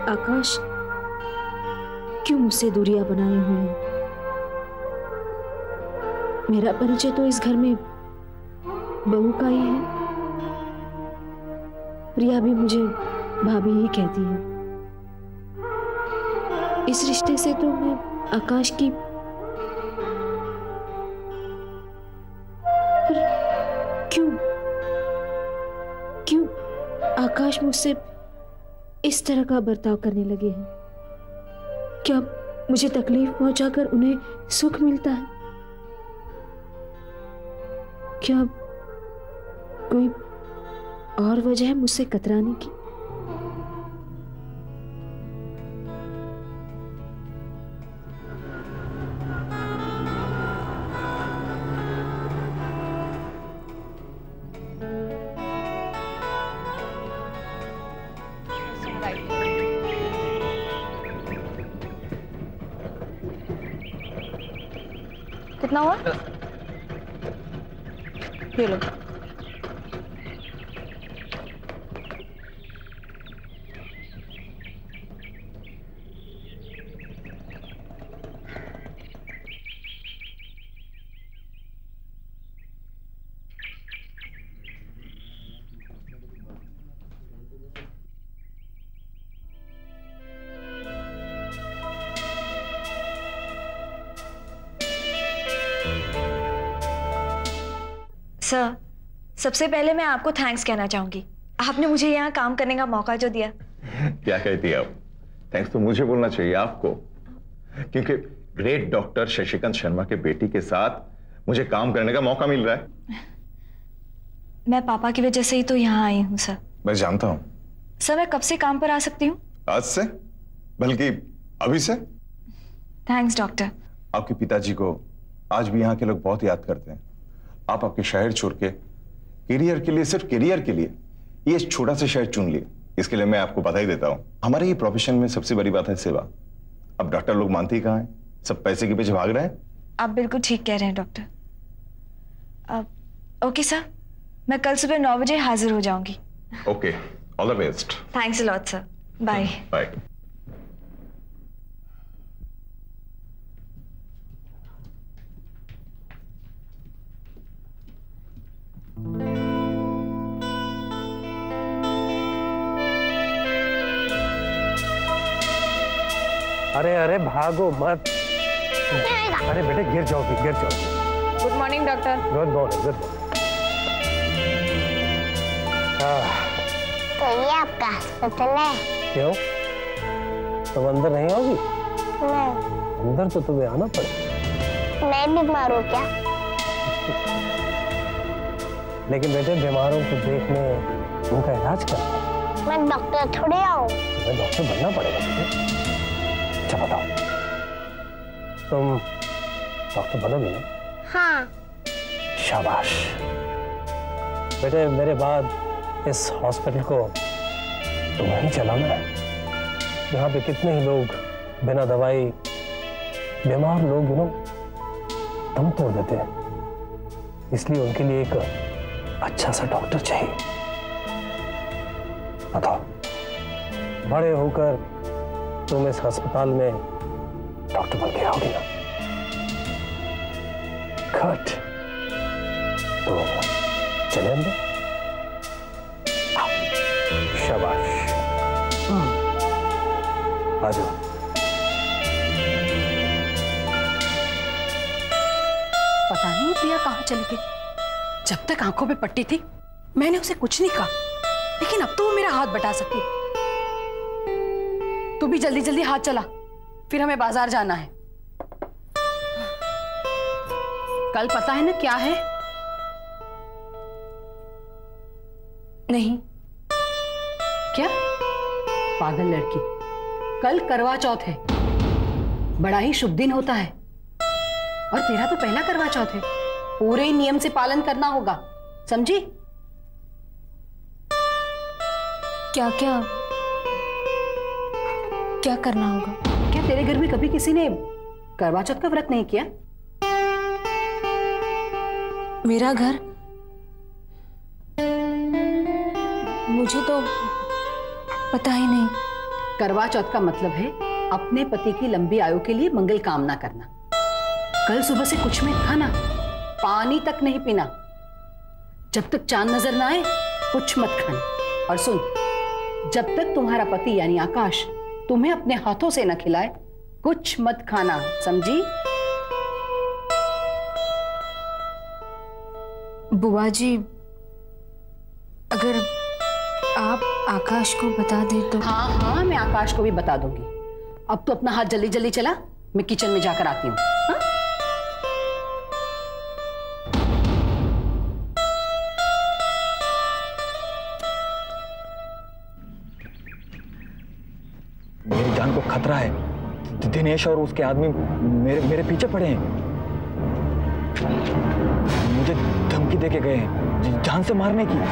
आकाश क्यों मुझसे दूरियां बनाए हुए हैं? मेरा परिचय तो इस घर में बहू का ही है। प्रिया भी मुझे भाभी ही कहती है। इस रिश्ते से तो मैं आकाश की, पर क्यों क्यों आकाश मुझसे इस तरह का बर्ताव करने लगे हैं? क्या मुझे तकलीफ पहुंचाकर उन्हें सुख मिलता है? क्या कोई और वजह है मुझसे कतराने की? कितना हुआ? ये लो। सर, सबसे पहले मैं आपको थैंक्स कहना चाहूंगी। आपने मुझे यहाँ काम करने का मौका जो दिया। क्या कहती है आप? थैंक्स तो मुझे बोलना चाहिए आपको, क्योंकि ग्रेट डॉक्टर शशिकांत शर्मा के बेटी के साथ मुझे काम करने का मौका मिल रहा है। मैं पापा की वजह से ही तो यहाँ आई हूँ सर। मैं जानता हूँ। सर, मैं कब से काम पर आ सकती हूँ? आज से, बल्कि अभी से। Thanks doctor. आपके पिताजी को आज भी यहाँ के लोग बहुत याद करते हैं। आप आपके शहर छोड़ के करियर के लिए, सिर्फ करियर के लिए ये छोटा सा शहर चुन लिए, इसके लिए मैं आपको बधाई देता हूँ। हमारे ये प्रोफेशन में सबसे बड़ी बात है सेवा। अब डॉक्टर लोग मानते ही कहाँ हैं, सब पैसे के पीछे भाग रहे हैं। आप बिल्कुल ठीक कह रहे हैं डॉक्टर। ओके सर, मैं कल सुबह 9 बजे हाजिर हो जाऊंगी। Okay, all the best. Thanks a lot sir. Bye bye. अरे अरे भागो मत। अरे बेटे गिर जाओगी, गिर जाओगी। Good morning doctor. Good morning, good morning. तो ये आपका अस्पताल है? क्यों, तुम अंदर नहीं आओगी? नहीं। अंदर तो तुम्हें आना पड़ेगा। मैं बीमार हूँ क्या? लेकिन बेटे बीमारों को देखने, उनका इलाज करना। मैं डॉक्टर थोड़े आऊँ। तुम्हें डॉक्टर बनना पड़ेगा बेटे। अच्छा बताओ, तुम डॉक्टर बनोगी ना? हाँ। शाबाश बेटे, मेरे बाद इस हॉस्पिटल को तुम्हें ही चलाना है। यहाँ पे कितने ही लोग बिना दवाई, बीमार लोग दम तोड़ देते हैं। इसलिए उनके लिए एक अच्छा सा डॉक्टर चाहिए। बताओ, बड़े होकर तुम इस अस्पताल में डॉक्टर बन के आओगे ना? गुड, तो चले अंदर। शाबाश, आ जाओ। पता नहीं प्रिया कहाँ चली गई। जब तक आंखों पे पट्टी थी मैंने उसे कुछ नहीं कहा, लेकिन अब तो वो मेरा हाथ बटा सकती। तू भी जल्दी जल्दी हाथ चला, फिर हमें बाजार जाना है। कल पता है ना क्या है? नहीं। क्या पागल लड़की, कल करवा चौथ है, बड़ा ही शुभ दिन होता है। और तेरा तो पहला करवा चौथ है, पूरे नियम से पालन करना होगा, समझी? क्या क्या क्या करना होगा? क्या तेरे घर में कभी किसी ने करवा चौथ का व्रत नहीं किया? मेरा घर? मुझे तो पता ही नहीं। करवा चौथ का मतलब है अपने पति की लंबी आयु के लिए मंगल कामना करना। कल सुबह से कुछ मत खाना, पानी तक नहीं पीना, जब तक चांद नजर ना आए कुछ मत खाना। और सुन, जब तक तुम्हारा पति यानी आकाश तुम्हें अपने हाथों से न खिलाए कुछ मत खाना, समझी? बुआ जी, अगर आप आकाश को बता दे तो। हाँ हाँ, मैं आकाश को भी बता दूंगी। अब तो अपना हाथ जल्दी जल्दी चला, मैं किचन में जाकर आती हूँ। हाँ? मेरी जान को खतरा है। दिनेश और उसके आदमी मेरे पीछे पड़े हैं। मुझे धमकी देके गए हैं जान से मारने की।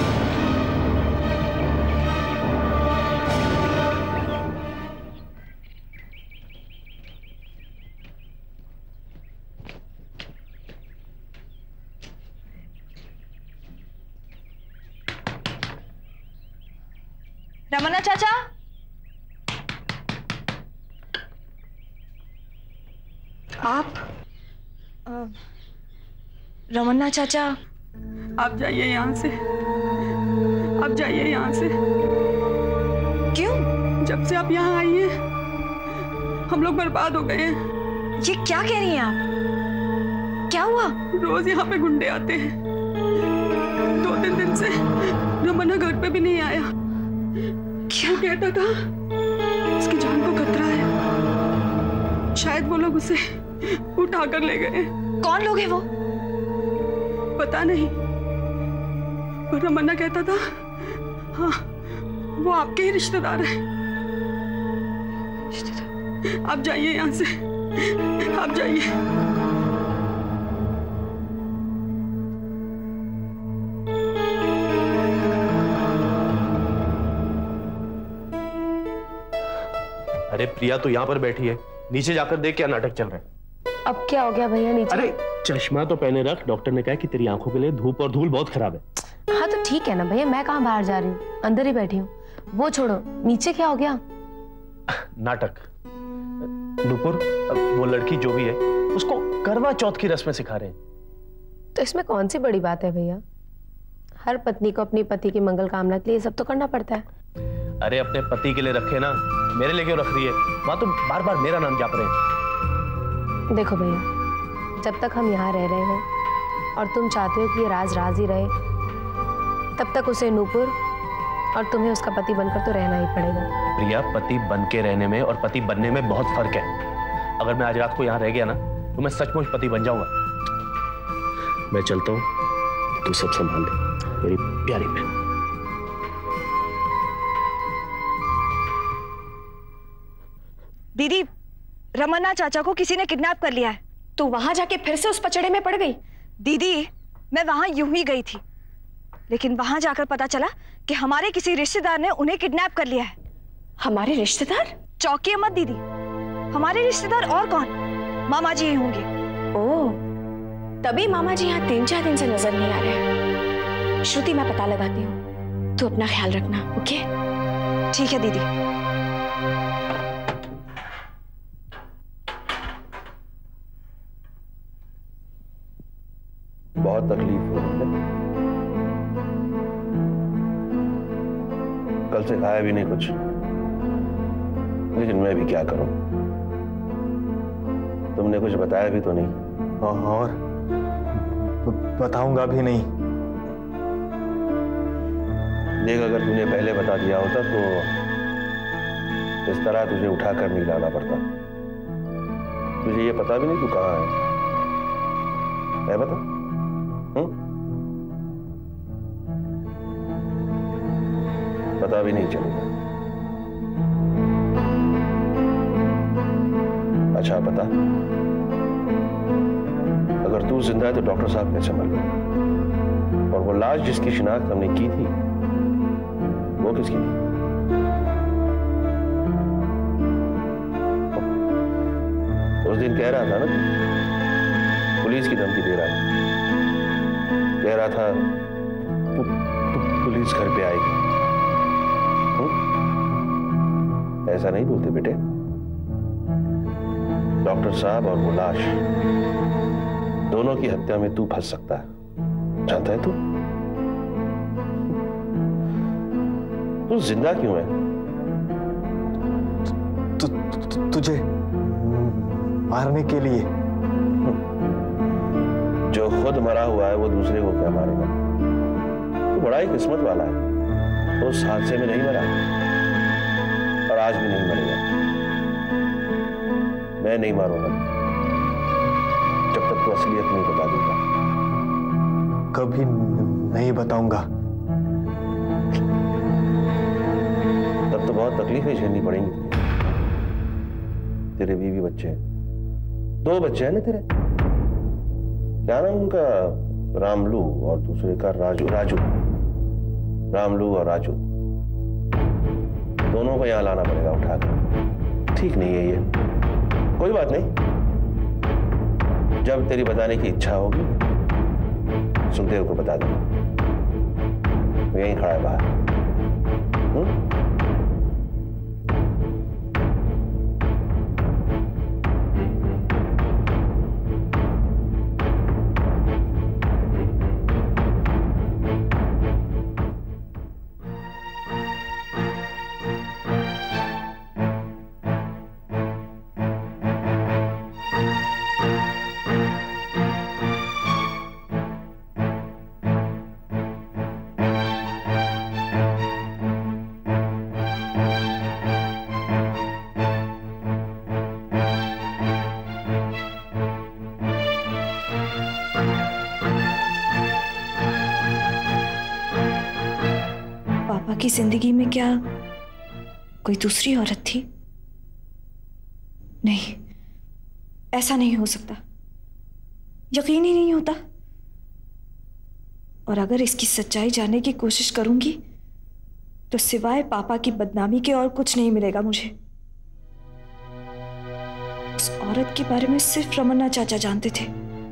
रमन्ना चाचा, आप रमन्ना चाचा, आप जाइए यहाँ से, आप जाइए यहाँ से। क्यों? जब से आप यहाँ आई हैं हम लोग बर्बाद हो गए हैं। ये क्या कह रही हैं आप? क्या हुआ? रोज यहाँ पे गुंडे आते हैं। 2-3 दिन से रमन्ना घर पे भी नहीं आया। क्यों? कहता था उसकी जान को खतरा है, शायद वो लोग उसे उठा कर ले गए। कौन लोग हैं वो? पता नहीं, पर रमन्ना कहता था हाँ वो आपके ही रिश्तेदार हैं। आप जाइए यहाँ से, आप जाइए। अरे प्रिया तो यहाँ पर बैठी है, नीचे जाकर देख क्या नाटक चल रहा है। अब क्या हो गया भैया नीचे? अरे चश्मा तो पहने रख, डॉक्टर ने कहा कि तेरी आंखों के लिए धूप और धूल बहुत खराब है। हाँ तो ठीक है ना भैया, मैं कहाँ बाहर जा रही हूँ, अंदर ही बैठी हूँ। वो छोड़ो, नीचे क्या हो गया? नाटक। नूपुर, वो लड़की जो भी है उसको करवा चौथ की रस्में सिखा रहे हैं। तो इसमें कौन सी बड़ी बात है भैया? हर पत्नी को अपनी पति की मंगल कामना के लिए सब तो करना पड़ता है। अरे अपने पति के लिए रखे ना, मेरे लिए क्यों रख रही है? वहां तो बार बार मेरा नाम जाप रहे हैं। देखो भैया, जब तक हम यहाँ रह रहे हैं और तुम चाहते हो कि ये राज राज ही रहे, तब तक उसे नूपुर और तुम्हें उसका पति बनकर तो रहना ही पड़ेगा। प्रिया, पति बन के रहने में और पति बनने में बहुत फर्क है। अगर मैं आज रात को यहाँ रह गया ना तो मैं सचमुच पति बन जाऊंगा। मैं चलता हूँ, तू सब संभाल ले मेरी प्यारी बहन। दीदी, रमन्ना चाचा को किसी ने किडनैप कर लिया है। तो वहां जाके फिर से उस पचड़े में पड़ गई? दीदी, मैं वहां यूं ही गई थी, लेकिन वहां जाकर पता चला कि हमारे किसी रिश्तेदार ने उन्हें किडनैप कर लिया है। हमारे रिश्तेदार? चौंकिए मत दीदी, हमारे रिश्तेदार और कौन? मामा जी ही होंगे। ओह, तभी मामा जी यहाँ 3-4 दिन से नजर नहीं आ रहे हैं। श्रुति, मैं पता लगाती हूँ, तू अपना ख्याल रखना, ओके? ठीक है दीदी। बहुत तकलीफ हो रही है, कल से खाया भी नहीं कुछ, लेकिन मैं भी क्या करूं? तुमने कुछ बताया भी तो नहीं। और बताऊंगा भी नहीं। देख, अगर तूने पहले बता दिया होता तो इस तरह तुझे उठाकर नहीं लाना पड़ता। तुझे ये पता भी नहीं तू कहाँ है बता? पता भी नहीं चलेगा। अच्छा बता, अगर तू जिंदा है तो डॉक्टर साहब कैसे मर गए? और वो लाश जिसकी शिनाख्त हमने की थी वो किसकी थी? उस दिन कह रहा था ना, पुलिस की धमकी दे रहा था, कह रहा था पुलिस घर पे आएगी। ऐसा नहीं बोलते बेटे। डॉक्टर साहब और वो लाश दोनों की हत्या में तू फंस सकता है, जानता है तू? तू जिंदा क्यों है? तुझे मारने के लिए। जो खुद मरा हुआ है वो दूसरे को क्या मारेगा? तो बड़ा ही किस्मत वाला है, वो उस हादसे में नहीं मरा और आज भी नहीं मरेगा। मैं नहीं मारूंगा जब तक तो असलियत नहीं बता देगा। कभी नहीं बताऊंगा। तब तो बहुत तकलीफें झेलनी पड़ेंगी। तेरे बीवी बच्चे हैं, 2 बच्चे हैं ना तेरे? क्या नाम उनका? रामलू और दूसरे का राजू। रामलू और राजू दोनों को यहां लाना पड़ेगा उठाकर। ठीक नहीं है ये। कोई बात नहीं, जब तेरी बताने की इच्छा होगी सुखदेव को बता देना। यहीं खड़ा है बाहर। की जिंदगी में क्या कोई दूसरी औरत थी? नहीं, ऐसा नहीं हो सकता, यकीन ही नहीं होता। और अगर इसकी सच्चाई जानने की कोशिश करूंगी तो सिवाय पापा की बदनामी के और कुछ नहीं मिलेगा मुझे। उस औरत के बारे में सिर्फ रमन्ना चाचा जानते थे।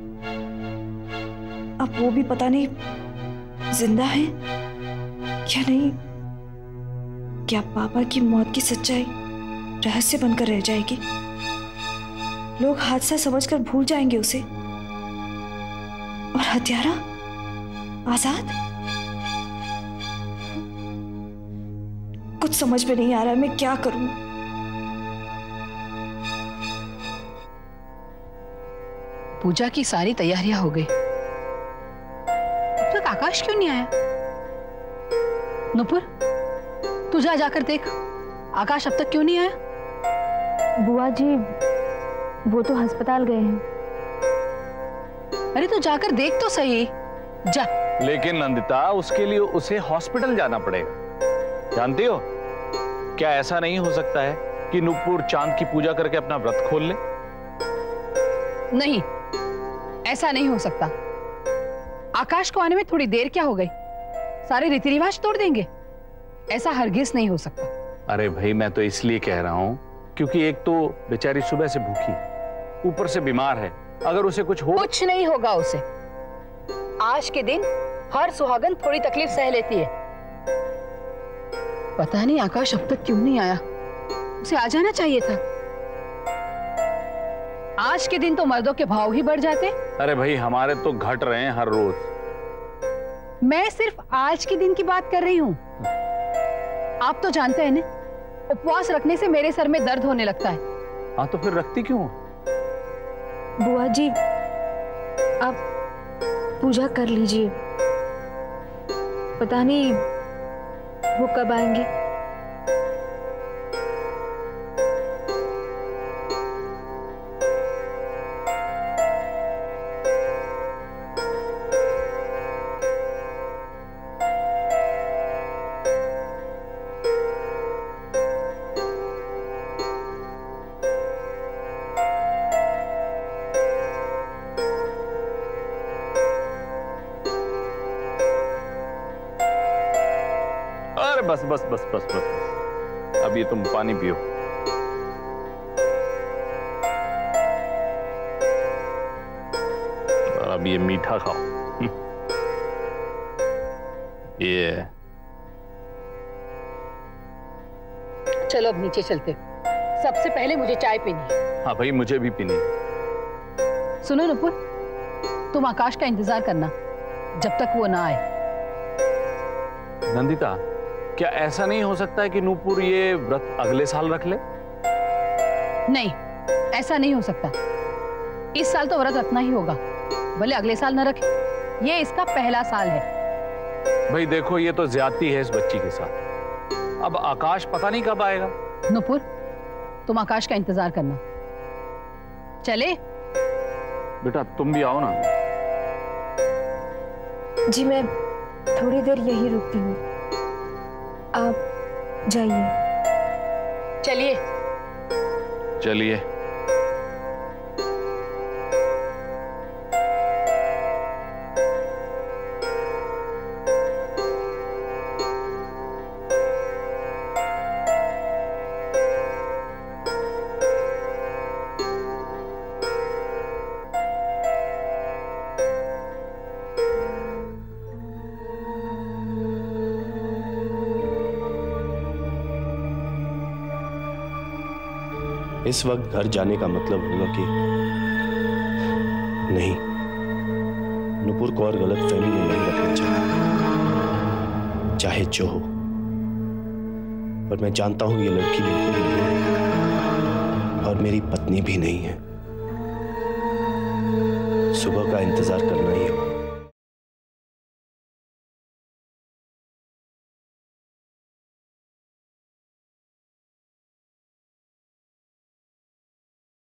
अब वो भी पता नहीं जिंदा है या नहीं। क्या पापा की मौत की सच्चाई रहस्य बनकर रह जाएगी? लोग हादसा समझकर भूल जाएंगे उसे, और हत्यारा आजाद? कुछ समझ में नहीं आ रहा है, मैं क्या करूं? पूजा की सारी तैयारियां हो गई, अब तक आकाश क्यों नहीं आया? नुपुर, तू जाकर देख, आकाश अब तक क्यों नहीं आया? बुआ जी, वो तो अस्पताल गए हैं। अरे तो जाकर देख तो सही, जा। लेकिन नंदिता, उसके लिए उसे हॉस्पिटल जाना पड़ेगा। जानती हो, क्या ऐसा नहीं हो सकता है कि नुपुर चांद की पूजा करके अपना व्रत खोल ले? नहीं, ऐसा नहीं हो सकता। आकाश को आने में थोड़ी देर क्या हो गई? सारे रीति रिवाज तोड़ देंगे? ऐसा हरगिज नहीं हो सकता। अरे भाई, मैं तो इसलिए कह रहा हूं क्योंकि एक तो बेचारी सुबह से भूखी, ऊपर से बीमार है। अगर उसे कुछ हो, कुछ नहीं होगा उसे। आज के दिन हर सुहागन थोड़ी तकलीफ सह लेती है। पता नहीं आकाश अब तक क्यों नहीं आया, उसे आ जाना चाहिए था। आज के दिन तो मर्दों के भाव ही बढ़ जाते। अरे भाई, हमारे तो घट रहे हैं हर रोज। मैं सिर्फ आज के दिन की बात कर रही हूँ। आप तो जानते हैं ना, उपवास रखने से मेरे सर में दर्द होने लगता है। हाँ, तो फिर रखती क्यों? बुआ जी, आप पूजा कर लीजिए, पता नहीं वो कब आएंगे। बस बस बस बस बस, अब ये तुम पानी पियो। और अब ये मीठा खाओ। ये चलो अब नीचे चलते, सबसे पहले मुझे चाय पीनी है। हाँ भाई, मुझे भी पीनी है। सुनो नुपुर, तुम आकाश का इंतजार करना जब तक वो ना आए। नंदिता, क्या ऐसा नहीं हो सकता है कि नूपुर ये व्रत अगले साल रख ले? नहीं, ऐसा नहीं हो सकता। इस साल तो व्रत रखना ही होगा, भले अगले साल न रखे। ये इसका पहला साल है। भाई देखो, ये तो ज्यादती है इस बच्ची के साथ। अब आकाश पता नहीं कब आएगा। नुपुर, तुम आकाश का इंतजार करना। चले बेटा, तुम भी आओ ना। जी मैं थोड़ी देर यही रुकती हूँ, आप जाइए। चलिए चलिए। इस वक्त घर जाने का मतलब होगा कि नहीं, नुपुर को और गलत फहमी में नहीं रखना चाहिए, चाहे जो हो। पर मैं जानता हूं ये लड़की बिल्कुल नहीं है और मेरी पत्नी भी नहीं है। सुबह का इंतजार करना ही होगा।